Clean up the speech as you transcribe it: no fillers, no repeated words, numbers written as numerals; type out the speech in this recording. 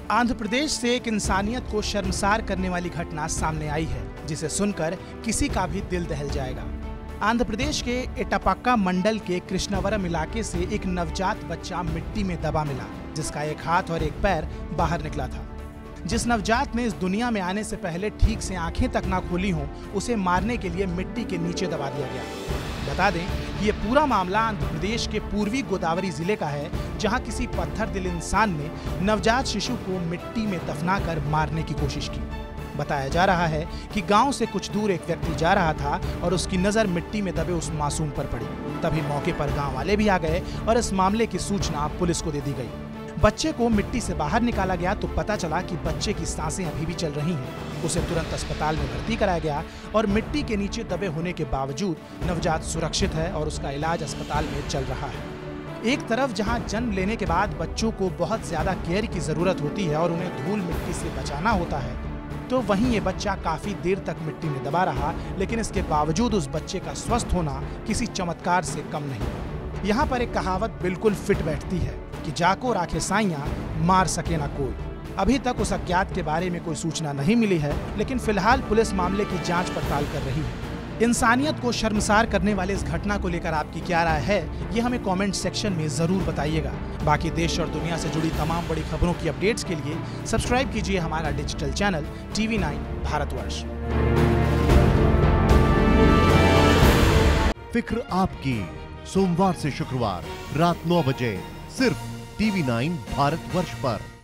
आंध्र प्रदेश से एक इंसानियत को शर्मसार करने वाली घटना सामने आई है, जिसे सुनकर किसी का भी दिल दहल जाएगा। आंध्र प्रदेश के एटापाक्का मंडल के कृष्णावरम इलाके से एक नवजात बच्चा मिट्टी में दबा मिला, जिसका एक हाथ और एक पैर बाहर निकला था। जिस नवजात ने इस दुनिया में आने से पहले ठीक से आंखें तक ना खोली हों, उसे मारने के लिए मिट्टी के नीचे दबा दिया गया। बता दें, ये पूरा मामला आंध्र प्रदेश के पूर्वी गोदावरी जिले का है, जहां किसी पत्थर दिल इंसान ने नवजात शिशु को मिट्टी में दफनाकर मारने की कोशिश की। बताया जा रहा है कि गांव से कुछ दूर एक व्यक्ति जा रहा था और उसकी नजर मिट्टी में दबे उस मासूम पर पड़ी। तभी मौके पर गांव वाले भी आ गए और इस मामले की सूचना पुलिस को दे दी गई। बच्चे को मिट्टी से बाहर निकाला गया तो पता चला कि बच्चे की सांसें अभी भी चल रही हैं। उसे तुरंत अस्पताल में भर्ती कराया गया और मिट्टी के नीचे दबे होने के बावजूद नवजात सुरक्षित है और उसका इलाज अस्पताल में चल रहा है। एक तरफ जहां जन्म लेने के बाद बच्चों को बहुत ज्यादा केयर की जरूरत होती है और उन्हें धूल मिट्टी से बचाना होता है, तो वहीं ये बच्चा काफी देर तक मिट्टी में दबा रहा, लेकिन इसके बावजूद उस बच्चे का स्वस्थ होना किसी चमत्कार से कम नहीं। यहाँ पर एक कहावत बिल्कुल फिट बैठती है कि जाको राखे साइयां, मार सके ना कोई। अभी तक उस अज्ञात के बारे में कोई सूचना नहीं मिली है, लेकिन फिलहाल पुलिस मामले की जांच पड़ताल कर रही है। इंसानियत को शर्मसार करने वाले इस घटना को लेकर आपकी क्या राय है, ये हमें कमेंट सेक्शन में जरूर बताइएगा। बाकी देश और दुनिया से जुड़ी तमाम बड़ी खबरों की अपडेट्स के लिए सब्सक्राइब कीजिए हमारा डिजिटल चैनल TV9 भारतवर्ष। फिक्र आपकी, सोमवार से शुक्रवार रात 9 बजे सिर्फ TV9 भारतवर्ष पर।